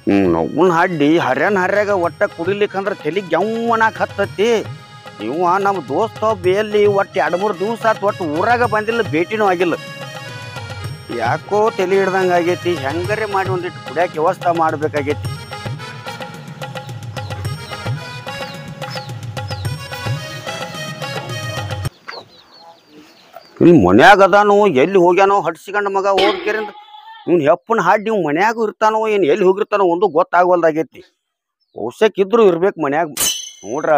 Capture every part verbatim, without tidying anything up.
ಹ್ಞೂ ನೋವುನ್ ಹಾಡಿ ಹರ್ಯಾನ ಹರ್ಯಾಗ ಒಟ್ಟ ಕುಡಿಲಿಕ್ಕಂದ್ರೆ ತಲೆಗೆ ಜವ್ವನಾಕ್ ಹತ್ತತಿ. ಇವ ನಮ್ಮ ದೋಸ್ತ ಬೇಲಿ ಒಟ್ಟು ಎರಡು ಮೂರು ದಿವಸ ಆತು ಒಟ್ಟು ಊರಾಗ ಬಂದಿಲ್ಲ, ಭೇಟಿನೂ ಆಗಿಲ್ಲ. ಯಾಕೋ ತಲೆ ಹಿಡ್ದಂಗೆ ಆಗೈತಿ. ಹೆಂಗರೆ ಮಾಡಿ ಒಂದಿಟ್ಟು ಕುಡಿಯಾಕ ವ್ಯವಸ್ಥೆ ಮಾಡ್ಬೇಕಾಗೈತಿ. ಇಲ್ಲಿ ಮನ್ಯಾಗ ಅದಾನು, ಎಲ್ಲಿ ಹೋಗ್ಯಾನೋ ಹಡ್ಸಿಕೊಂಡ ಮಗ ಹೋಗ್ಕೇರಿಂದ. ಇವ್ನು ಹೆಪ್ಪನ ಹಾಡಿ ನೀವು ಮನ್ಯಾಗೂ ಇರ್ತಾನೋ ಏನು ಎಲ್ಲಿ ಹೋಗಿರ್ತಾನೋ ಒಂದು ಗೊತ್ತಾಗವಲ್ದಾಗೈತಿ. ಔಷಕ್ಕಿದ್ರು ಇರ್ಬೇಕು ಮನ್ಯಾಗ. ನೋಡ್ರ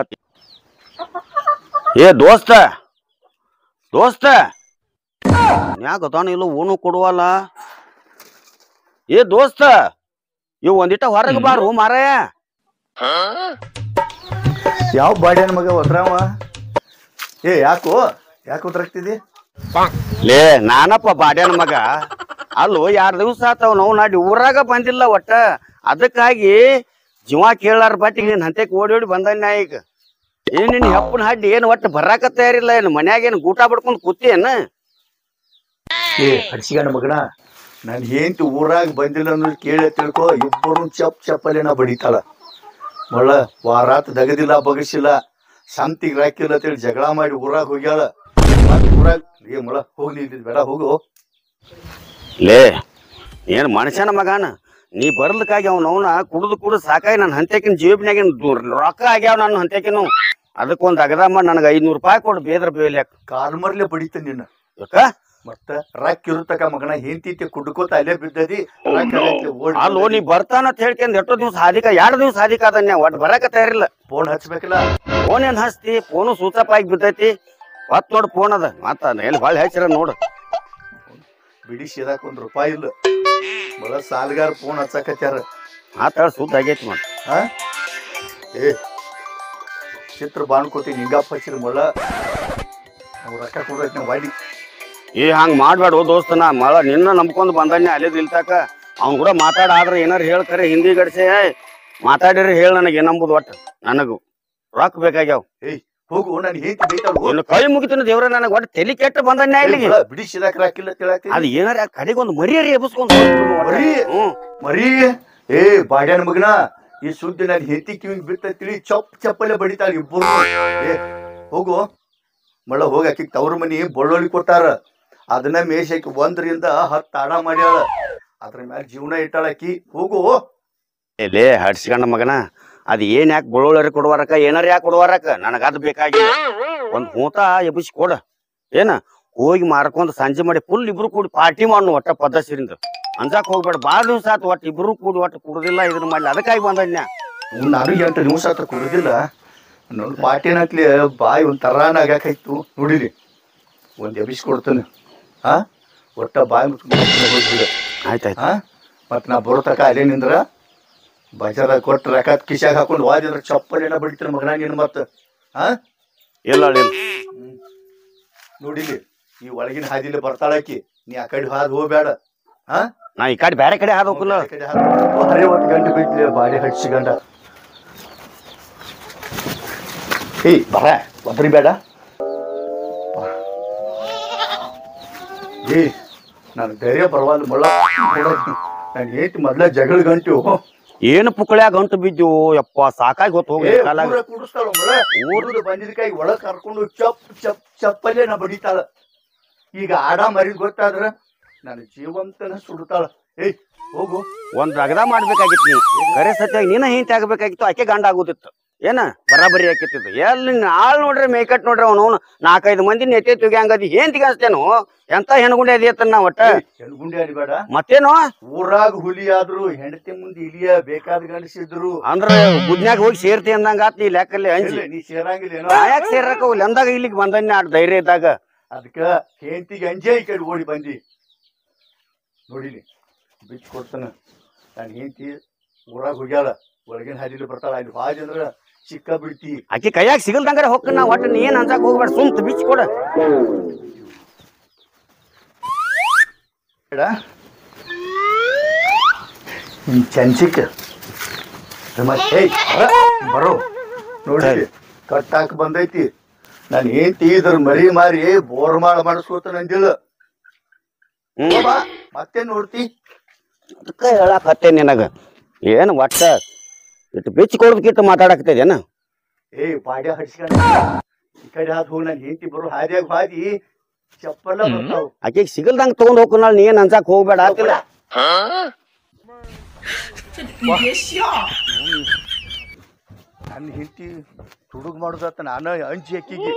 ಏ ದೋಸ್ತ ದೋಸ್ತ ಮನ್ಯಾಗ ಅದಾನು ಇಲ್ಲ, ಓನು ಕೊಡುವಲ್ಲ. ಏ ದೋಸ್ತ ಇವ್ ಒಂದಿಟ ಹೊರಗೆ ಬಾರು ಮಾರಾಯ. ಯಾವ ಬಾಡ್ಯಾನ ಮಗ ಒದ್ರಾವ? ಏ ಯಾಕೋ ಯಾಕೆ ಒದ್ರಾಗ್ತಿದಿ? ಲೇ ನಾನಪ್ಪ ಬಾಡ್ಯಾನ ಮಗ. ಅಲ್ಲೋ ಎರಡು ದಿವ್ಸ ಆತಾವ ನಾವು ನಾಡಿ ಊರಾಗ ಬಂದಿಲ್ಲ ಒಟ್ಟ. ಅದಕ್ಕಾಗಿ ಜೀವ ಕೇಳಾರ ಬಟ್ಟಿಗೆ ನೀನ್ ಹಂತಕ್ಕೆ ಓಡಿ ಓಡಿ ಬಂದ. ಈಗ ಏನ್ ನಿನ್ ಹೆಪ್ಪನ ಹಾಡಿ ಏನು ಒಟ್ಟು ಬರಾಕ ತಯಾರಿಲ್ಲ. ಏನು ಮನ್ಯಾಗ ಏನು ಗೂಟ ಬಿಡ್ಕೊಂಡ್ ಕೂತಿಯೇನ? ಏ ಹಡ್ಸಿಗಣ್ಣ ಮಗನ, ನಾನು ಏಂತಿ ಊರಾಗ ಬಂದಿಲ್ಲ ಅನ್ನೋದು ಕೇಳಿ ತಿಳ್ಕೊ. ಇಬ್ಬರು ಚಪ್ ಚಪ್ಪಲೇನ ಬಡಿತಾಳ. ಮಳ್ಳ ವಾರಾತ್ ದಗದಿಲ್ಲ ಬಗಸಿಲ್ಲ, ಸಂತಿಗೆ ರಾಕಿಲ್ಲ ಅಂತೇಳಿ ಜಗಳ ಮಾಡಿ ಊರಾಗ ಹೋಗ್ಯಾಳ. ಊರಾಗ ಏ ಮಳ ಹೋಗ್ಲಿ ಬೇಡ ಹೋಗು. ಲೇ ಏನ್ ಮನುಷ್ಯನ ಮಗಾನ ನೀ ಬರ್ಲಿಕ್ಕಾಗಿ ಅವ್ನ ಅವನ ಕುಡ್ದು ಕುಡ್ದು ಸಾಕಾಗಿ ನನ್ನ ಹಂತಕಿನ ಜೀವನ್ಯಾಗಿನ ರೊಕ್ಕ ಆಗ್ಯಾವ ನನ್ನ ಹಂತಕಿನು. ಅದಕ್ಕೊಂದು ಅಗದ ಮಾಡಿ ನನಗೆ ಐನೂರು ರೂಪಾಯಿ ಕೊಡು ಬೇದ್ರ ಬೇಲ್ಯಾಕ. ಕಾಲ್ ಮರ್ಲೆ ಬಡಿತ ನಿನ್ನ ಯಾಕ ಮತ್ತ ರಾಕ್ ಇರುತ್ತಕ ಮಗನ. ಏಂತಿ ಕುಡ್ಕೋತ ಅಲ್ಲೇ ಬಿದ್ದದಿ. ಅಲ್ಲೋ ನೀ ಬರ್ತಾನಂತ ಹೇಳ್ಕೊಂಡ್ ಎಷ್ಟೋ ದಿವ್ಸ ಹಾದಿಕ ಎರಡು ದಿವ್ಸ ಹಾದಿಕ ಅದನ್ನ ಒಟ್ಟು ಬರಾಕ ತಯಾರಿಲ್ಲ. ಫೋನ್ ಹಚ್ಬೇಕಲ್ಲ. ಫೋನ್ ಏನ್ ಹಚ್ತಿ? ಫೋನು ಸೂಚಪ್ ಆಗಿ ಬಿದ್ದೈತಿ. ಹೊತ್ ನೋಡ್ ಫೋನ್ ಅದ ಮತ್ತ ಎಲ್ಲಿ ಹೊಳ್ಳಿ ಹಚ್ಚಿರ ನೋಡು. ಬಿಡಿ ಸಿದಾಕ್ ಒಂದ್ ರೂಪಾಯಿ ಇಲ್ಲ. ಮಳ ಸಾಲ್ಗಾರ ಫೋನ್ ಹಚ್ಚಕತ್ಯಾರ. ಮಾತಾಡ ಸುದ್ದ ಆಗೈತಿ ಮಾಡಿ. ಹಾ ಏ ಚಿತ್ರ ಬಾಣ್ಕೋತಿ ನಿಂಗಪ್ಪ ಹಚ್ಚಿರ ಮಳ ನಾವು ರೊಕ್ಕ ಕೊಡ್ರೈತಿ ನಾವು ವಾಡಿ. ಏ ಹಂಗ ಮಾಡ್ಬೇಡ ದೋಸ್ತನ. ಮಳ ನಿನ್ನ ನಂಬ್ಕೊಂಡ್ ಬಂದನ್ಯ ಅಲ್ಲಿದ್ ಇಲ್ತಾಕ. ಅವ್ನ್ ಕೂಡ ಮಾತಾಡ ಆದ್ರ ಏನಾರು ಹೇಳ್ಕರೆ ಹಿಂದಿ ಗಡ್ಸೆ ಮಾತಾಡಿರಿ ಹೇಳ ನನಗೆ ನಂಬುದು. ಒಟ್ಟು ನನಗೂ ರೊಕ್ಕ ಬೇಕಾಗ್ಯಾವ. ಏಯ್ ಹೋಗು, ನಾನು ಏಂತಿ ಬೈತಾಳು. ಕೈ ಮುಗಿತೀನಿ ದೇವ್ರ, ನನಗೆ ಒಟ್ಟು ತಲೆ ಕೆಟ್ಟ ಬಂದನ್ಯ ಇಲ್ಲಿಗೆ. ಬಿಡಿ ಸಿದಾಕ್ ರಾಕಿಲ್ಲ ತಿಳಾಕ್ತಿ. ಅದು ಏನಾರ ಕಡೆಗೊಂದು ಮರಿಯರಿ ಎಬ್ಸ್ಕೊಂಡ್ ಮರಿ ಮರಿ ಏ ಬಾಡ್ಯಾನ ಮಗನ, ಈ ಸುದ್ದಿ ನಾನು ಹೆಂತಿ ಕಿವಿಗೆ ಬಿತ್ತ ತಿಳಿ ಚಪ್ ಚಪ್ಪಲೆ ಬಡಿತಾಳ ಇಬ್ಬರು. ಏ ಹೋಗು ಮಳ್ಳ ಹೋಗಿ ಆಕಿಗೆ ತವ್ರ ಮನಿ ಬಳ್ಳೊಳ್ಳಿ ಕೊಟ್ಟಾರ. ಅದನ್ನ ಮೇಷಕ್ಕೆ ಒಂದರಿಂದ ಹತ್ತು ಆಡ ಮಾಡ್ಯಾಳ. ಅದ್ರ ಮ್ಯಾಲ ಜೀವನ ಇಟ್ಟಾಳ ಆಕಿ. ಹೋಗು. ಲೇ ಹಡ್ಸಿಕೊಂಡ ಮಗನ, ಅದ್ ಏನ್ ಯಾಕೆ ಬಳ್ಳೊಳ್ಳಿ ಕೊಡುವಾರಕ ಏನಾರ ಯಾಕೆ ಕೊಡುವಾರಕ ನನಗ ಅದ್ ಬೇಕಾಗಿಲ್ಲ. ಒಂದ್ ಹೂತ ಎಬ್ಬಿಸಿ ಕೊಡ. ಏನ ಹೋಗಿ ಮಾರ್ಕೊಂಡ್ ಸಂಜೆ ಮಾಡಿ ಫುಲ್ ಇಬ್ರು ಕೂಡಿ ಪಾರ್ಟಿ ಮಾಡು ಒಟ್ಟ ಪದ್ಧತಿರಿಂದ. ಅಂಜಾಕ್ ಹೋಗ್ಬೇಡ. ಬಾಳ ದಿವ್ಸ ಆತು ಒಟ್ಟು ಇಬ್ರು ಕೂಡಿ ಒಟ್ಟು ಕುಡುದಿಲ್ಲ ಇದನ್ನ ಮಾಡ್ಲಿ. ಅದಕ್ಕಾಗಿ ಬಂದನ್ಯ. ನಾನು ಎಂಟು ದಿವಸ ಹತ್ರ ಕುಡುದಿಲ್ಲ. ನೋಡಿ ಪಾರ್ಟಿನ ಹಾಕ್ಲಿ ಬಾಯಿ ಒಂದ್ ತರಾನ ಆಗಾಕಾಯ್ತು. ನೋಡಿಲಿ ಒಂದ್ ಎಬ್ಬಿಸಿ ಕೊಡ್ತಾನೆ. ಹಾ ಒಟ್ಟ ಬಾಯಿ ಮುಚ್ಕೊಂಡು ಆಯ್ತಾಯ್ತು. ಹಾ ಮತ್ ನಾ ಬರೋತಕ ಅಲ್ಲೇ ನಿಂದ್ರ ಬಜಾರ ಕೊಟ್ಟು ರೊಕ್ಕ ಕಿಶಾಗ ಹಾಕೊಂಡು ವಾದಿದ್ರ ಚಪ್ಪಲೇನ ಬಡಿತಾರ ಮಗನ ನೀನು. ಮತ್ತ ಹಾ ಇಲ್ಲ ನೋಡಿಲಿ ಈ ಒಳಗಿನ ಹಾದಿಲಿ ಬರ್ತಾಳಾಕಿ. ನೀ ಆ ಕಡೆ ಹಾದ್ ಹೋಗ್ಬೇಡ. ಹಾ ನಾ ಈ ಕಡೆ ಬೇರೆ ಕಡೆ ಹಾದ ಹೋಗಲ್ಲ. ಹರೇ ಒಟ್ಟು ಗಂಟೆ ಬಿಡ್ಲಿ ಬಾಡಿ ಹಡ್ಸಿಗಂಡ. ಏಯ್ ಬರ ಒದ್ರಿ ಬೇಡ. ಏ ನಾನು ಧೈರ್ಯ ಬರವಲ್ಲ ಮಳ್ಳ. ನಾನು ಏತಿ ಮೊದ್ಲ ಜಗಳ ಗಂಟು ಏನು ಪುಕ್ಕಳ್ಯಾಗ ಗಂಟು ಬಿದ್ದು ಯಪ್ಪ ಸಾಕಾಗಿ ಗೊತ್ತು ಹೋಗಿ ಕುಡಿಸ್ತಾಳ ಮಳ. ಊರದು ಬಂದಿದ್ದಕ್ಕಾಗಿ ಒಳಗ್ ಕರ್ಕೊಂಡು ಚಪ್ ಚಪ್ ಚಪ್ಪಲ್ಲೇ ನಾ ಬಡಿತಾಳ. ಈಗ ಆಡ ಮರಿದ್ ಗೊತ್ತಾದ್ರ ನಾನು ಜೀವಂತನ ಸುಡ್ತಾಳ. ಏಯ್ ಹೋಗು. ಒಂದ್ ಅಗದ ಮಾಡ್ಬೇಕಾಗಿತ್ತು. ನೀ ಕರೆ ಸತ್ಯಾಗಿ ನೀನ ಹಿಂತಿ ಆಗ್ಬೇಕಾಗಿತ್ತು. ಆಕೆ ಗಂಡ ಆಗುದಿತ್ತು. ಏನ ಬರಾಬರಿ ಹಾಕಿತ್ತು. ಎಲ್ಲಿ ಆಳ್ ನೋಡ್ರಿ ಮೇಕಟ್ ನೋಡ್ರಿ ಅವನು ನಾಲ್ಕೈದು ಮಂದಿ ನೆತ್ತೆ ತುಗ್ಯಾಂಗದಿ ಏನ್ ತಿಗಾಸ್ತೇನು? ಎಂತ ಹೆಣ್ಗುಂಡೆ ಅದಿಯತ್ತನ್ನ ಒಟ್ಟ ಹೆಣ್ಗುಂಡೆ ಅಡಿಬೇಡ. ಮತ್ತೇನು ಊರಾಗ ಹುಲಿ ಆದ್ರು ಹೆಂಡತಿ ಮುಂದೆ ಇಲಿಯ ಬೇಕಾದ ಗಂಡಸಿದ್ರು ಅಂದ್ರ ಗುದ್ನ್ಯಾಗ ಹೋಗಿ ಸೇರ್ತಿ ಅಂದಂಗ ಆತ್. ನೀ ಲೆಕ್ಕಲ್ಲಿ ಹಂಚಿ ನೀ ಸೇರಂಗಿಲ್ಲ. ಯಾಕೆ ಸೇರಕ ಹೋಗ್ಲಿ ಅಂದಾಗ ಇಲ್ಲಿಗೆ ಬಂದನ್ಯ ಆಡ್ ಧೈರ್ಯ ಇದ್ದಾಗ. ಅದಕ್ಕ ಹೆಂಡತಿಗೆ ಅಂಜೆ ಈ ಕಡೆ ಓಡಿ ಬಂದಿ. ನೋಡಿಲಿ ಬಿಚ್ಚ ಕೊಡ್ತಾನ. ನಾನು ಹೆಂಡತಿ ಊರಾಗ ಹೋಗ್ಯಾಳ. ಒಳಗಿನ ಹಾದಿಲಿ ಬರ್ತಾಳ. ಅಲ್ಲಿ ಹಾದಿ ಅಂದ್ರ ಚಿಕ್ಕ ಬಿಡ್ತಿ. ಆಕಿ ಕೈಯಾಗ ಸಿಗಲ್ದಂಗಾರ ಹೊಕ್ಕನ. ಒಟ್ಟ ನೀ ಏನ್ ಅನ್ಸಾಕ್ ಹೋಗ್ಬೇಡ. ಸುಮ್ತ ಬಿಚ್ಚ ಕೊಡ. ಚಂಚಿಕ ಬರೋ ನೋಡಿ ಕಟ್ಟಾಕ ಬಂದೈತಿ. ನಾನು ಏಂತಿ ಇದ್ರ ಮರಿ ಮಾರಿ ಬೋರ್ ಮಾಡ ಮಾಡಿಸ್ಕೋತ ನಂದಿಲ್ಲ. ಮತ್ತೆ ನೋಡ್ತಿ ಅದಕ್ಕ ಹೇಳಾಕ್ ಹತ್ತೆ ನಿನಗ ಏನು ಒಟ್ಟ ಇಟ್ಟು ಬೆಚ್ಚಿ ಕೊಡೋದಕ್ಕಿಟ್ಟು ಮಾತಾಡಕತ್ತಿದೇನ ಏ ಬಾಡ್ಯ ಹಡ್ಸ್ಕೊಂಡ ಈ ಕಡೆ ಹಾದ್ ಹೋಗಿ ನಾನು ಹೆಂಡತಿ ಬರೋ ಹಾದ್ಯಾಗ ಹಾದಿ ಚಪ್ಪಲ್ಲ ಬರ್ತಾವ ಆಕೆಗೆ ಸಿಗಲ್ದಂಗ ತಗೊಂಡ್ ಹೋಗ್ಕೊಂಡ್ ನೀ ಏನ್ ಅನ್ಸಾಕ್ ಹೋಗ್ಬೇಡ ಆತಿಲ್ಲ ನನ್ನ ಹೆಂಡತಿ ತುಡುಗ್ ಮಾಡುದತ್ತ ನಾನು ಅಂಜಿ ಅಕ್ಕಿಗೆ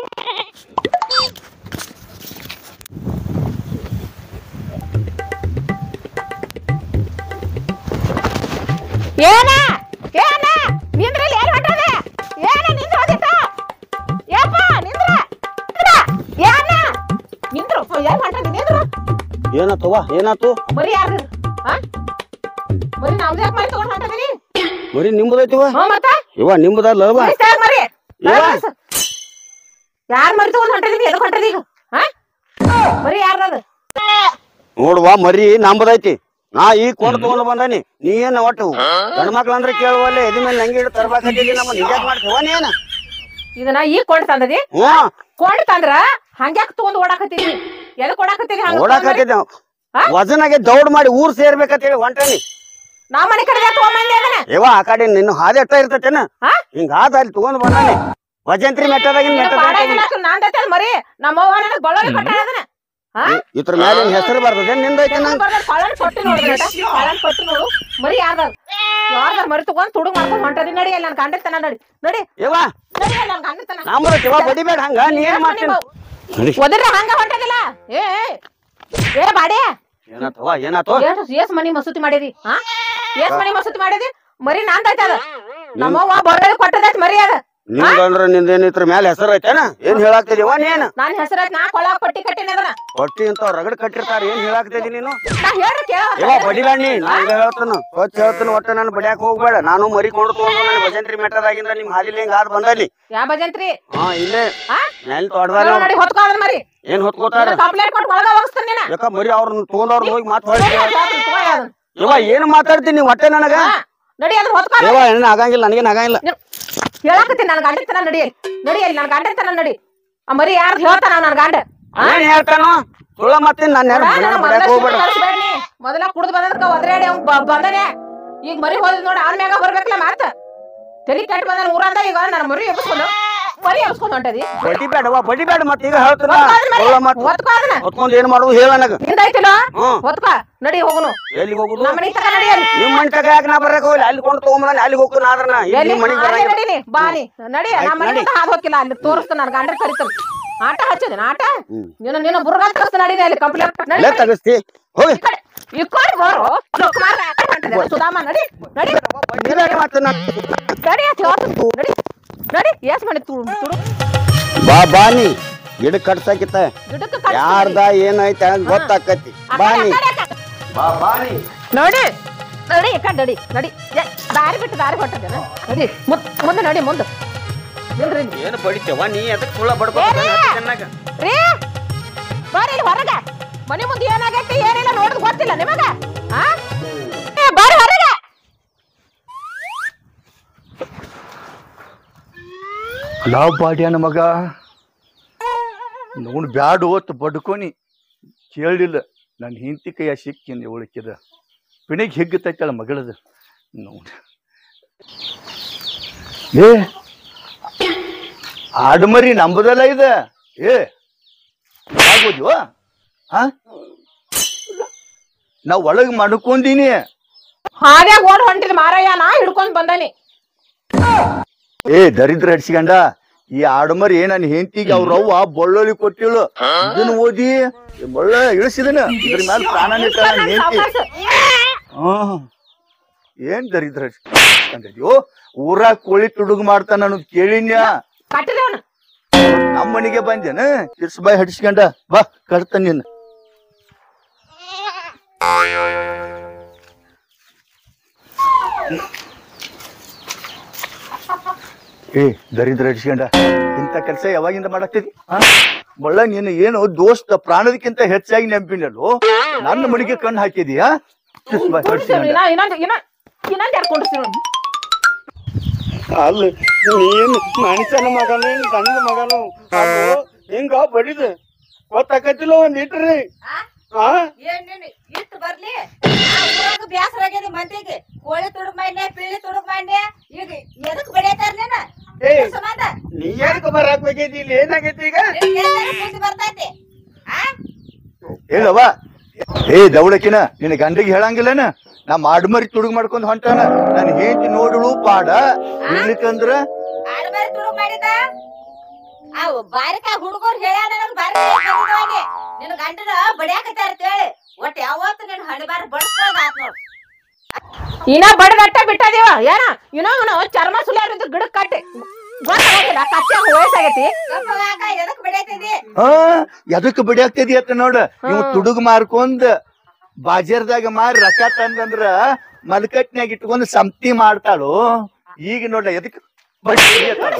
ಏನ ಏನ ನಿಂದ್ರಲ್ಲಿ ಏನ್ ಹೊಂಟದೆ ಏನ ನಿಂದ್ರ ಹೋಗಿತ್ತ ಯಪ್ಪ ನಿಂದ್ರ ಏನ ನಿಂದ್ರು ಏನ್ ಹೊಂಟದೆ ನಿಂದ್ರು ಏನಾತವ್ವ ಏನಾತು ಬರಿ ಯಾರು ಹಾ ಬರಿ ನಾವ್ ಯಾಕೆ ಮಾಡಿ ತಗೊಂಡ್ ಹೊಂಟದಿನಿ ಬರೀ ನಿಂಬುದೈತಿವ ಹ್ಞೂ ಮತ್ತ ಇವ ನಿಂಬುದಲ್ಲವ ಮರಿ ಯಾರ್ ಮರಿ ತಗೊಂಡ್ ಹೊಂಟದಿನಿ ಎದಕ್ ಹೊಂಟದಿ ಈಗ ಹಾ ಬರಿ ಯಾರ್ದದ ನೋಡುವ ಮರಿ ನಂಬದೈತಿ ನಾ ಈಗ ಕೊಂಡು ತಗೊಂಡ್ ಬಂದಾನಿ ನೀ ಏನ್ ಒಟ್ಟು ಗಂಡ ಮಕ್ಳು ಅಂದ್ರೆ ಕೇಳುವಲ್ಲ ಎದಿ ಮೇಲೆ ನಂಗೆ ಹಿಡಿದು ತರ್ಬೇಕಾಗಿದ್ದಿ ನಮ್ಮ ನಿಜಾಕ್ ಮಾಡ್ತೀವ ನೀನ ಇದನ್ನ ಈಗ ಕೊಂಡ್ ತಂದದಿ ಹ್ಮ್ ಕೊಂಡ್ ತಂದ್ರ ಹಂಗ್ಯಾಕ್ ತಗೊಂಡ್ ಓಡಾಕತ್ತಿದ್ವಿ ಎದಕ್ ಓಡಾಕತ್ತಿದ್ವಿ ಓಡಾಕತ್ತಿದ್ದೆ ವಜನಾಗೆ ದೌಡ್ ಮಾಡಿ ಊರ್ ಸೇರ್ಬೇಕಂತ ಹೇಳಿ ಹೊಂಟಾನಿ ನಾ ಮನೆ ಕಡೆ ತಗೊಂಬಂದೆ ಅದನ್ನ ಯವ್ವ ಆ ಕಡೆ ನಿನ್ನ ಹಾದಿ ಎಟ್ಟ ಇರ್ತೈತೇನ ಹಿಂಗ ಹಾದ ಅಲ್ಲಿ ತಗೊಂಡ್ ಬಂದಾನಿ ಭಜಂತ್ರಿ ಮೆಟ್ಟದಾಗಿನ ಮೆಟ್ಟದಾಗ ನಾಂದೈತೆ ಅದ್ ಮರಿ ನಮ್ಮವ್ವ ನನಗ್ ಬಳ್ಳೊಳ್ಳಿ ಕೊಟ್ಟಾಳ ಅದನ್ನ ಇದ್ರ ಮೇಲೆ ಹೆಸರು ಬರ್ತದೆ ನಿಂದೈತೆ ಪಾಳನ್ ಕೊಟ್ಟು ನೋಡ್ರಿ ಪಾಳನ್ ಕೊಟ್ಟು ನೋಡು ಮರಿ ಯಾರ್ದಾರ ಯಾರ್ದಾರ ಮರಿ ತಗೊಂಡ್ ತುಡುಗ್ ಮಾಡ್ಕೊಂಡ್ ಹೊಂಟದಿ ನಡಿ ಅಲ್ಲಿ ನನ್ ಗಂಡತನ ನಡಿ ನಡಿ ಯವ್ವ ನಡಿ ಅಲ್ಲಿ ನನ್ ಗಂಡತನ ನಂಬರತ್ತಿವ ಬಡಿಬೇಡ ಹಂಗ ನೀ ಏನ್ ಮಾಡ್ತೀನಿ ಒದರ್ರ ಹಂಗ ಹೊಂಟದಿಲ್ಲ ಏ ಏ ಬಾಡಿ ಏನಾತವ ಏನಾತೋ ಎಸ್ ಮನಿ ಮಸೂತಿ ಮಾಡಿದಿ ಹಾ ಎಸ್ ಮನಿ ಮಸೂತಿ ಮಾಡಿದಿ ಮರಿ ನಾಂದೈತೆ ಅದ ನಮ್ಮವ್ವ ಬಳ್ಳೊಳ್ಳಿ ಕೊಟ್ಟದೈತ್ ಮರಿ ಅದ ನಿಂದ್ರ ನಿಂದೇನ್ ಇದ್ರ ಮೇಲೆ ಹೆಸರು ಐತೇನ ಏನ್ ಹೇಳಾಕ್ತಿದೀವ ನೀನ್ ನಾನ್ ಹೆಸರೈತ್ ನಾ ಕೊಳ ಕೊಟ್ಟಿ ಕಟ್ಟಿನ ಅದನ್ನ ಹೊಟ್ಟಿ ಅಂತ ರಗಡ್ ಕಟ್ಟಿರ್ತಾರ ಏನ್ ಹೇಳಾಕ್ತಿದಿ ನೀನು ನಾ ಹೇಳ್ರಿ ಕೇಳ ಯವ್ವ ಬಡಿಬೇಡ ನೀ ನಾನ್ ಹೇಳ್ತಾನ ಸ್ವಚ್ಛ ಹೇಳ್ತಾನ ಒಟ್ಟ ನಾನು ಬಡಿಯಾಕ ಹೋಗ್ಬೇಡ ನಾನು ಮರಿ ಕೊಂಡು ತಗೊಂಡು ನನ್ನ ಭಜಂತ್ರಿ ಮೆಟ್ಟದಾಗಿಂದ ನಿಮ್ ಹಾದಿಲಿ ಹಿಂಗ ಹಾದ್ ಬಂದಲ್ಲಿ ಯಾ ಭಜಂತ್ರಿ ಹಾ ಇಲ್ಲೇ ಹಾ ನೆಲ್ ತೊಡ್ದಾರ ನೋಡಿ ಹೊತ್ಕೋದ ಮರಿ ಏನ್ ಹೊತ್ಕೋತಾರ ಕಂಪ್ಲೇಂಟ್ ಕೊಟ್ಟು ಒಳಗ ಹೋಗಿಸ್ತಾನ ನೀನ ಯಾಕ ಮರಿ ಅವ್ರನ್ನ ತಗೊಂಡವ್ರ ಹೋಗಿ ಮಾತ್ ಹೊಳ್ಳಿ ತಗೋ ಅದನ್ನ ಯವ್ವ ಏನ್ ಮಾತಾಡ್ತೀನಿ ಹೊಟ್ಟೆ ನನಗ ನಡಿ ಅದನ್ನ ಹೊತ್ಕೋ ಯವ್ವ ಏನ್ ಆಗಂಗಿಲ್ಲ ನನಗೇನ್ ಆಗಂಗಿಲ್ಲ ಹೇಳಾಕತ್ತೀನಿ ನನ್ ಗಂಡತನ ನಡಿ ನಡಿ ಅಲ್ಲಿ ನನ್ ಗಂಡತನ ನಡಿ ಆ ಮರಿ ಯಾರ್ದು ಹೇಳ್ತಾನ ನನ್ ಗಂಡ ಏನ್ ಹೇಳ್ತಾನು ಸುಳ್ಳ ಮತ್ತೆ ನಾನು ಬಡಿಯಾಕ ಹೋಗ್ಬೇಡ ಮೊದಲ ಕುಡ್ದು ಬಂದದಕ್ಕ ಒದ್ರಾಡಿ ಅವ್ನ್ ಬಂದನೆ ಈಗ ಮರಿ ಹೋದ್ ನೋಡ ಅವ್ನ ಮ್ಯಾಗ ಬರ್ಬೇಕಲ್ಲ ಮಾತ ತಲಿ ಕಟ್ಟಿ ಬಂದ ಊರಂದ ಈಗ ನನ್ನ ಮರಿ ಎಬ್ಸ್ಕೊಂಡು ಮರಿ ಎಬ್ಸ್ಕೊಂಡು ಹೊಂಟದಿ ಬಡಿಬೇಡವ್ವ ಬಡಿಬೇಡ ಮತ್ತೆ ಈಗ ಹೇಳ್ತಾನ ಸುಳ್ಳ ಮತ್ತೆ ಹೊತ್ಕೋ ಅದನ್ನ ಹೊತ್ಕೊಂಡ್ ಏನ್ ಮಾಡುದು ಹೇಳ ನನಗ ನಿಂದೈತಿಲ್ಲ ಹೊತ್ಕೋ ನಡಿ ಹೋಗುನು ಎಲ್ಲಿಗೆ ಹೋಗುದು ನಮ್ಮ ಮನಿ ತಕ ನಡಿ ಅಲ್ಲಿ ನಿಮ್ ಮನಿ ತಗ ಯಾಕೆ ನಾ ಬರಕ್ ಹೋಗ್ಲಿ ಅಲ್ಲಿ ಕೊಂಡು ತಗೊಂಬಂದ ಅಲ್ಲಿಗೆ ಹೋಗ್ತಾನ ಆದ್ರ ನಾ ಎಲ್ಲಿ ನಿಮ್ ಮನಿಗ್ ಅಲ್ಲಿ ಬರಂಗಿಲ್ಲ ನಡೀನಿ ಬಾನಿ ನಡಿ ನಮ್ಮ ಮನಿ ಹಾದ್ ಹೋಗಿಲ್ಲ ಅಲ್ಲಿ ತೋರಿಸ್ತಾನ ನನ್ ಗಂಡ ಕರಿತಾನ ಆಟ ಹಚ್ಚದ ಆಟ ನೀನು ನೀನು ಬುರ್ಗ ಕಳ್ಸ ನಡಿ ಅಲ್ಲಿ ಕಂಪ್ಲೇಂಟ್ ಅಲ್ಲೇ ತಗಸ್ತಿ ಹೋಗಿ ಈ ಕಡೆ ಬರೋ ಲೋಕಮಾರ ಸುಧಾಮ ನಡಿ ನಡಿ ಮತ್ತೆ ನಾ ನಡಿ ಅತ್ ಹೇಳ್ತೀನಿ ನಡಿ ನಡಿ ಎಸ್ ಮಾಡಿ ತುಡು ತುಡು ಬಾ ಬಾನಿ ಗಿಡ ಕಟ್ಸಾಕಿತ್ತ ಗಿಡಕ್ಕೆ ಯಾರ್ದ ಏನೈತೆ ಗೊತ್ತಾಕತಿ ಬಾನಿ ಬಾ ಬಾನಿ ನೋಡಿ ನಡಿ ಈ ಕಡೆ ನಡಿ ನಡಿ ದಾರಿ ಬಿಟ್ಟು ದಾರಿ ಕೊಟ್ಟದೇನ ನಡಿ ಮುಂದೆ ನಡಿ ಮುಂದೆ ನಿಲ್ರಿ ಏನು ಬಡಿತೇವ ನೀ ಅದಕ್ಕೆ ಸುಳ್ಳ ಬಡ್ಬೇಕು ರೀ ಬರ್ರಿ ಇಲ್ಲಿ ಹೊರಗ ಮನೆ ಮುಂದೆ ಏನಾಗೈತಿ ಏನಿಲ್ಲ ನೋಡಿದ್ ಗೊತ್ತಿಲ್ಲ ನಿಮಗ ಆ ಬರ್ರಿ ಹೊರಗ ಯಾವ ಬಾಡ್ಯಾನ ಮಗ ನೋಡ್ ಬ್ಯಾಡ ಓತ್ ಬಡ್ಕೊನಿ ಕೇಳಿಲ್ಲ ನನ್ನ ಹಿಂತಿ ಕೈಯ ಸಿಕ್ಕಿಂದ ಉಳಿಕಿದ ಪಿಣಿಗೆ ಹಿಗ್ಗತೈತಳ ಮಗಳದ ನೋಡ ಏ ಆಡ್ಮರಿ ನಂಬದಲ್ಲ ಇದ ಏ ಆಗೋದ್ವ ಹಾ ನಾ ಒಳಗ್ ಮಾಡ್ಕೊಂಡೀನಿ ಹಾದ್ಯಾಗ ಓಡ್ ಹೊಂಟಿದ್ ಮಾರಯ್ಯ ನಾ ಹಿಡ್ಕೊಂಡ್ ಬಂದಾನಿ ಏ ದರಿದ್ರ ಹಡ್ಸಿಗಂಡ ಈ ಆಡಮರಿ ನನ್ನ ಹೆಂಡತಿಗೆ ಅವ್ರ ಅವ್ವ ಬಳ್ಳೊಳ್ಳಿ ಕೊಟ್ಟಿಳು ಇದನ್ನ ಓದಿ ಬಳ್ಳ ಇಳಿಸಿದನ ಇದ್ರ ಮ್ಯಾಲ ಪ್ರಾಣ ನಿಟ್ಟ ನನ್ನ ಹೆಂಡತಿ ಹ್ಮ್ ಏನ್ ದರಿದ್ರ ಹಡ್ಸಿಗಂಡ್ಯೋ ಊರಾಗ ಕೋಳಿ ತುಡುಗ್ ಮಾಡ್ತಾನ ಅನ್ನೋದು ಕೇಳಿನ್ಯ ಕಟ್ಟಿದವನ ನಮ್ಮ ಮನೆಗೆ ಬಂದೇನ ಕಿರ್ಸ್ಬಾಯಿ ಹಡ್ಸ್ಕೊಂಡ ಬಾ ಕಟ್ತಾನ ನಿನ್ನ ಏ ದರಿದ್ರ ಹಡ್ಸ್ಕೊಂಡ ಇಂಥ ಕೆಲಸ ಯಾವಾಗಿಂದ ಮಾಡಾಕ್ತಿದಿ ಹಾ ಬಳ್ಳ ನೀನು ಏನು ದೋಸ್ತ ಪ್ರಾಣದಕ್ಕಿಂತ ಹೆಚ್ಚಾಗಿ ನೆನಪಿನಲ್ಲೋ ನನ್ನ ಮನೆಗೆ ಕಣ್ಣು ಹಾಕಿದೀಯಾ ಕಿರ್ಸ್ಬಾಯಿ ಹಡ್ಸ್ಕೊಂಡ ಇನ್ನೊಂದು ಇನ್ನೊಂದು ಇನ್ನೊಂದು ಯಾರು ಕೊಂಡಿಸ್ತೀವಿ ಅಲ್ಲ ನೀನು ಮನುಷ್ಯನ ಮಗನು ಗಂಡ ಮಗನು ಅದು ಹಿಂಗ ಬಡಿದ ಗೊತ್ತಾಕತಿಲ್ಲ ಒಂದ್ ಇಟ್ರಿ ಇಟ್ಟು ಬರ್ಲಿ ಬ್ಯಾಸರ ಆಗ್ಯದ ಮಂದಿಗೆ ಕೋಳಿ ತುಡುಗ್ ಮಾಡ್ನೆ ಪಿಳ್ಳಿ ತುಡುಗ್ ಮಾಡ್ನೆ ಈಗ ಎದಕ್ ಬೆಳೆತಾರ ನೀನ ಏ ಸಂಬಂಧ ನೀ ಯಾಕೆ ಬರಾಕ್ ಹೋಗಿದ್ದಿ ಇಲ್ಲಿ ಏನಾಗೈತಿ ಈಗ ಬುದ್ಧಿ ಬರ್ತೈತಿ ಆ ಹೇಳವ ಏ ದೌಡಕಿನ ನಿನ್ನ ಗಂಡಿಗೆ ಹೇಳಂಗಿಲ್ಲನ ನಾ ಮಾಡ್ಮರಿ ತುಡುಗ್ ಮಾಡ್ಕೊಂಡ್ ಹೊಂಟಾನ ನನ್ ಹೆಂಡತಿ ನೋಡಳು ಪಾಡ ಇರ್ಲಿಕ್ಕಂದ್ರ ಆಡ್ಬಾರಿ ತುಡುಗ್ ಮಾಡಿದ ಅವ್ ಬಾರಿಕ ಹುಡುಗರು ಹೇಳ್ಯಾರ ನನಗ್ ಬಾರಿ ನಿನ್ ಗಂಡನ ಬಡಿಯಾಕತ್ತಾರ ಅಂತ ಹೇಳಿ ಒಟ್ ಯಾವತ್ತು ನಿನ್ ಹಣಿಬಾರ ಬಡ್ಸ್ಕೊಂಡ್ ಆತ್ ನೋಡ್ ಇನ್ನ ಬಡದಟ್ಟ ಬಿಟ್ಟದೇವ ಏನ ಇನ್ನೋ ಅವನು ಚರ್ಮ ಸುಲಿಯಾರಿದ್ದು ಗಿಡಕ್ ಕಟ್ಟಿ ಗೊತ್ತಾಗಿಲ್ಲ ಕಚ್ಚ ವಯಸ್ಸಾಗೈತಿ ಗಪ್ಪಗಾಕ ಎದಕ್ ಬೆಳೆಯತಿದಿ ಹಾ ಎದಕ್ ಬಿಡಿಯಾಗ್ತದಿ ಅತ್ತ ನೋಡ ನೀವು ತುಡುಗ್ ಮಾರ್ಕೊಂಡ್ ಬಾಜಾರ್ದಾಗ ಮಾರಿ ರೊಕ್ಕ ತಂದಂದ್ರ ಮಲ್ಕಟ್ನ್ಯಾಗ ಇಟ್ಕೊಂಡ್ ಸಂತಿ ಮಾಡ್ತಾಳು ಈಗ ನೋಡ್ಲ ಎದಕ್ ಬಡ್ಡಿ ಅತ್ತಾಳು.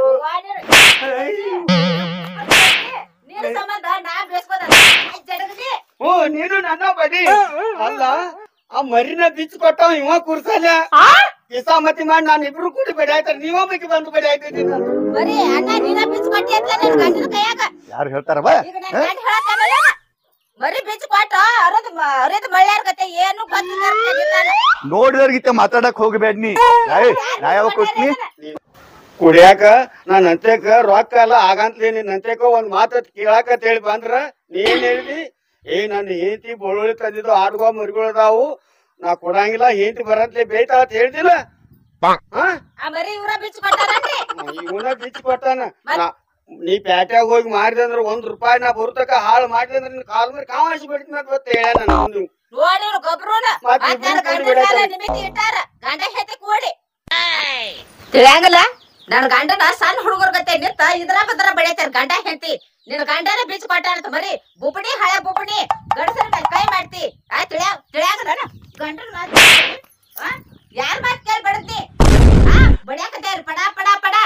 ನೀನು ಸಂಬಂಧ ನಾ ಬೇಸ್ಕೋದ ಜಡಗದಿ ಹ್ಞೂ ನೀನು ನನ್ನ ಬಡಿ ಅಲ್ಲ ಆ ಮರಿನ ಬಿಚ್ಚ ಕೊಟ್ಟವ ಇವ ಕೂರ್ಸಲ್ಲ ಕಿಸಾಮತಿ ಮಾಡಿ ನಾನು ಇಬ್ರು ಕೂಡಿ ಬಡಿ ಆಯ್ತಾರ ನೀವ ಬೇಕಿ ಬಂದು ಬಡಿ ಆಯ್ತಿದ್ದಿ ಬರೀ ಅಣ್ಣ ನೀನ ಬಿಚ್ಚ ಕೊಟ್ಟಿ ಅಂತ ನಿನ್ ಗಂಡನ ಕೈಯಾಗ ಯಾರು ಹೇಳ್ತಾರವ ಈಗ ನನ್ ಗಂಡ ಹೇಳತ್ತಾನಲ್ಲ ಬರೀ ಬಿಚ್ಚ ಕೊಟ್ಟ ಅರದ್ ಅರದ್ ಮಳ್ಳ್ಯಾರ ಗತೆ ಏನು ಗೊತ್ತಿಲ್ಲ ನೋಡಿದವ್ರಿಗಿತ್ತ ಮಾತಾಡಕ್ ಹೋಗ್ಬೇಡ ನೀ ನಾ ಯಾವಾಗ ಕೊಟ್ನಿ ಕುಡಿಯಾಕ ನಾನ್ ಅಂತ್ಯಕ ರೊಕ್ಕ ಅಲ್ಲ ಆಗಂತ್ಲೇ ನಿನ್ ಅಂತ್ಯಕ ಒಂದ್ ಮಾತ ಕೇಳಾಕ ಹೇಳಿ ಬಂದ್ರ ನೀ ಏನ್ ಹೇಳಿದಿ ಏ ನನ್ನ ಹೆಂಡತಿ ಬೊಳ್ಳುಳಿ ತಂದಿದ್ದು ಆಡ್ಗೋ ಮರಿಗಳದಾವು ನಾ ಕೊಡಂಗಿಲ್ಲ ಹೆಂಡತಿ ಬರಂತ್ಲೆ ಬೇಯ್ತಾ ಅಂತ ಹೇಳ್ದಿಲ್ಲ ಆ ಮರಿ ಇವ್ರ ಬಿಚ್ಚ ಕೊಟ್ಟಾರನ್ರಿ ಇವನ ಬಿಚ್ಚ ಕೊಟ್ಟಾನ ನಾ- ನೀ ಪ್ಯಾಟ್ಯಾಗ ಹೋಗಿ ಮಾರಿದಂದ್ರ ಒಂದ್ ರೂಪಾಯಿ ನಾ ಬರುತಕ ಹಾಳು ಮಾಡಿದಂದ್ರ ನಿನ್ ಕಾಲ್ ಮೇಲೆ ಕಾವಾಸಿ ಬಿಡ್ತೀನಿ ಅಂತ ಗೊತ್ತ ಹೇಳ ನಾನು ನೋಡಿವ್ರು ಗೊಬ್ರುನ ಮತ್ತ್ ಮತ್ತ ಇಬ್ರು ಗಂಡ ಕೂಡಿ ಮೇಲೆ ನಿಮಿತಿ ಇಟ್ಟಾರ ಗಂಡ ಹೆತ್ತಿ ಕೂಡಿ ತಿಳಿಯಂಗಿಲ್ಲ ನನ್ ಗಂಡನ ಸಣ್ಣ ಹುಡುಗರ ಗತೆ ನಿಂತ ಇದ್ರ ಬದ್ರ ಬೆಳೆತಾರ ಗಂಡ ಹೆಂಡತಿ ನಿನ್ ಗಂಡನ ಬಿಚ್ಚ ಕೊಟ್ಟಾರಂತ ಮರಿ ಬುಬ್ಬಣಿ ಹಳೆ ಬುಬ್ಬಣಿ ಗಂಡಸರ ಮೇಲೆ ಕೈ ಮಾಡ್ತಿ ಆ ತಿಳಿಯ ತಿಳಿಯಾಗಲ್ಲ ಗಂಡನ ಮಾತು ಯಾರ ಮಾತು ಕೇಳಿ ಬಡದ್ನಿ ಆ ಬಡಿಯಾಕತ್ಯಾರ ಪಡ ಪಡ ಪಡ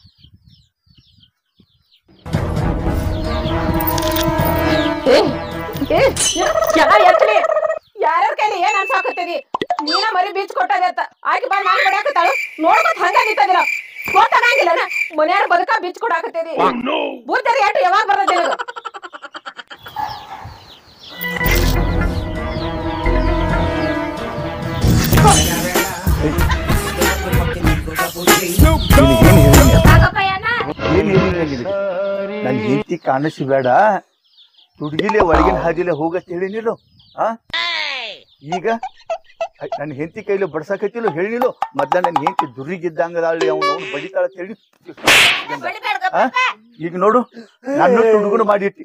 ಜನ ಎತ್ತಲಿ ಯಾರ್ಯಾರ ಕೈಲಿ ಏನ್ ಅನ್ಸಾಕತ್ತದಿ ನೀನ ಮರಿ ಬೀಚ್ ಕೊಟ್ಟದತ್ತ ಆಕಿ ಬಂದ್ ನಾನ್ ಬಡಿಯಾಕತ್ತಾಳು ನೋಡ್ಕೊತ ಹಂಗ ನಿಂತದಿಲ್ಲ ಗೊತ್ತಾಗಂಗಿಲ್ಲ ಮನ್ಯಾರ ಬದುಕ ಬೀಚ್ ಕೊಡಾಕತ್ತದಿ ಬುದ್ಧರಿ ಎಷ್ಟು ಯಾವಾಗ ಬರ್ತದೆ ನಿನಗ ಏನ್ ಹೇಳಿಲ್ಲ ನನ್ ಹೆಂಡತಿ ಕಾಣಿಸಿ ಬೇಡ ತುಡ್ಗಿಲೆ ಒಳಗಿನ ಹಾದಿಲೆ ಹೋಗತ್ ಹೇಳಿನಿಲ್ಲ ಆ ಈಗ ನನ್ ಹೆಂಡತಿ ಕೈಲಿ ಬಡ್ಸಾಕತ್ತಿಲ್ಲ ಹೇಳಿನಿಲ್ಲ ಮೊದ್ಲ ನನ್ ಹೆಂಡತಿ ದುರ್ರಿಗಿದ್ದಂಗದಾಳಿ ಅವ್ನು ಅವ್ನು ಬಡಿತಾಳ ಅಂತ ಹೇಳಿ ಆ ಈಗ ನೋಡು ನನ್ನ ತುಡುಗುನು ಮಾಡಿಟ್ಟಿ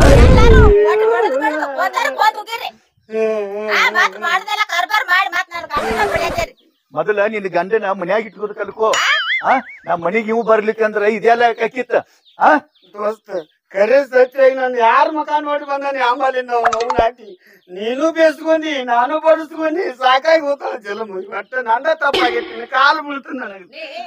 ಮೊದಲ ನಿನ್ ಗಂಡನ ಮನ್ಯಾಗ ಇಟ್ಕೋದ್ ಕಲ್ಕೋ ಆ ನಮ್ ಮನಿಗ್ ಇವು ಬರ್ಲಿಕ್ಕಂದ್ರ ಇದೆಲ್ಲ ಕಕ್ಕಿತ್ತ ಆ ದೋಸ್ತ ಕರೆ ಸತ್ಯ ನಾನು ಯಾರ ಮುಖ ನೋಡಿ ಬಂದಾನೆ ಆಂಬಾಲಿಂದ ಅವ್ನು ನಾಟಿ ನೀನು ಬೇಸ್ಕೊಂಡಿ ನಾನು ಬಡಿಸ್ಕೊಂಡಿ ಸಾಕಾಗಿ ಹೋಗ್ತಾಳ ಜಲಮ ಒಟ್ಟ ನಂದ ತಪ್ಪಾಗೈತಿ ಕಾಲು ಬೀಳ್ತು ನನಗೆ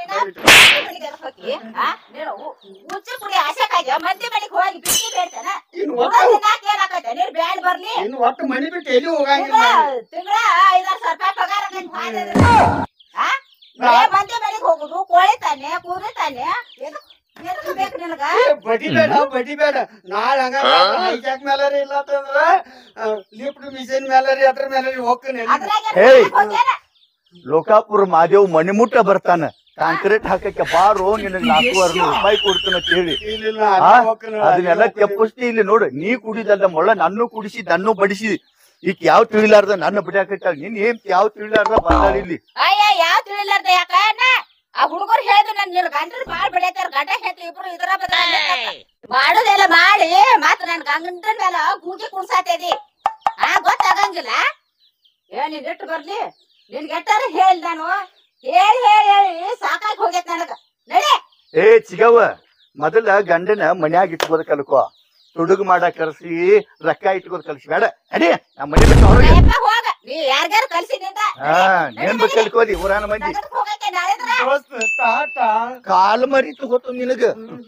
ಇನ್ನು ಒಟ್ಟು ಮನಿ ಬಿಟ್ಟು ಎಲ್ಲಿ ಹೋಗಂಗಿಲ್ಲ ತಿಂಗಳ ಐದಾರು ಸಾವಿರ ರೂಪಾಯಿ ಪಗಾರ ಮಂದಿ ಬೆಳಿಗ್ಗೆ ಹೋಗುದು ಕೋಳಿ ತಾನೆ ಕೂರಿ ತಾನೆ ಬೇಕು ನಿನಗ ಬಡಿ ಬೇಡ ಬಡಿ ಬೇಡ ನಾಳೆ ಹಂಗ ಹೈಜಾಕ್ ಮೇಲಾರಿ ಇಲ್ಲ ಅಂತಂದ್ರ ಲಿಫ್ಟ್ ಮಿಷಿನ್ ಮೇಲಾರಿ ಅದ್ರ ಮೇಲಾರಿ ಹೋಗ್ತೀನಿ ಲೋಕಾಪುರ ಮಾದೇವ್ ಮಣಿಮುಟ್ಟ ಬರ್ತಾನ ಕಾಂಕ್ರೀಟ್ ಹಾಕಕ್ಕೆ ಬಾರೋ ನಿನಗ್ ನಾಲ್ಕೂವರೆ ರೂಪಾಯಿ ಕೊಡ್ತಾನ ಕೇಳಿ ಅದನ್ನೆಲ್ಲ ತೆಪ್ಪಿಸ್ತಿ ಇಲ್ಲಿ ನೋಡು ನೀ ಕುಡಿದಲ್ಲ ಮೊಳ್ಳ ನನ್ನೂ ಕುಡಿಸಿ ನನ್ನೂ ಬಡಿಸಿ ಈಗ ಯಾವ ತಿಳಿಲಾರ್ದ ನನ್ನ ಬಿಡಾಕಟ್ಟಾಳ ನಿನ್ ಏನ್ ಯಾವ ತಿಳಿಲಾರ್ದ ಬಂದಾಳ ಇಲ್ಲಿ ಅಯ್ಯ ಯಾವ ತಿಳಿಲಾರ್ದ ಯಾಕ ಆ ಹುಡುಗರು ಹೇಳಿದ್ರು ನನ್ ನಿನ್ ಗಂಡರು ಬಾಳ್ ಬೆಳೆತಾರ ಗಂಡ ಹೆಂಡತಿ ಇಬ್ರು ಇದ್ರ ಬದ್ರ ಮಾಡೋದೆಲ್ಲ ಮಾಡಿ ಮತ್ ನನ್ ಗಂಡನ ಮೇಲೆ ಗೂಗಿ ಕುಣ್ಸಾತೇದಿ ಆ ಗೊತ್ತಾಗಂಗಿಲ್ಲ ಏ ನೀನ್ ಇಟ್ಟು ಬರ್ಲಿ ನಿನ್ಗೆ ಎಟ್ಟಾರ ಹೇಳಿ ನಾನು ಹೇಳಿ ಹೇಳಿ ಹೇಳಿ ಸಾಕಾಗಿ ಹೋಗೈತ್ ನನಗ ನಡಿ ಏ ಚಿಗವ್ವ ಮೊದಲ ಗಂಡನ ಮನ್ಯಾಗ ಇಟ್ಕೋದ್ ಕಲ್ಕೋ ತುಡುಗು ಮಾಡಕ್ ಕಲ್ಸಿ ರೊಕ್ಕ ಇಟ್ಕೋದ್ ಕಲ್ಸಿ ಬೇಡ ಅಡಿ ನಮ್ಮ ಮನೆ ಬಿಟ್ಟು ಹೊರಗೆ ಹೋಗ ನೀ ಯಾರ್ಗಾರು ಕಲ್ಸಿನಿಂದ ಹಾ ನೆನ್ಪ ಕಲ್ಕೋದಿ ಊರಾನ ಮಂದಿ ಹೋಗಕ್ಕೆ ನಾಳಿದ್ರ ಕಾಲು ಮರಿ ತಗೋತು ನಿನಗ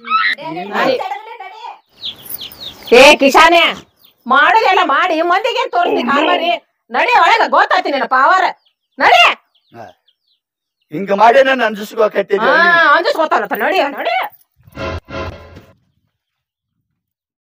ಏ ಕಿಶಾನೆ ಮಾಡೋದೆಲ್ಲ ಮಾಡಿ ಮಂದಿಗೆ ತೋರಿಸ್ತಿ ಕಾಲ್ ಮಾಡಿ ನಡಿ ಒಳಗ ಗೊತ್ತಾಯ್ತಿ ನಿನ್ನ ಪಾವರ ನಡಿ ಹಿಂಗ ಮಾಡಿ ನಾನು ಅಂಜಿಸ್ಕೋಕತ್ತಿ ಹಾ ಅಂಜಿಸ್ ಗೊತ್ತಾಗತ್ತ ನಡಿ ನಡಿ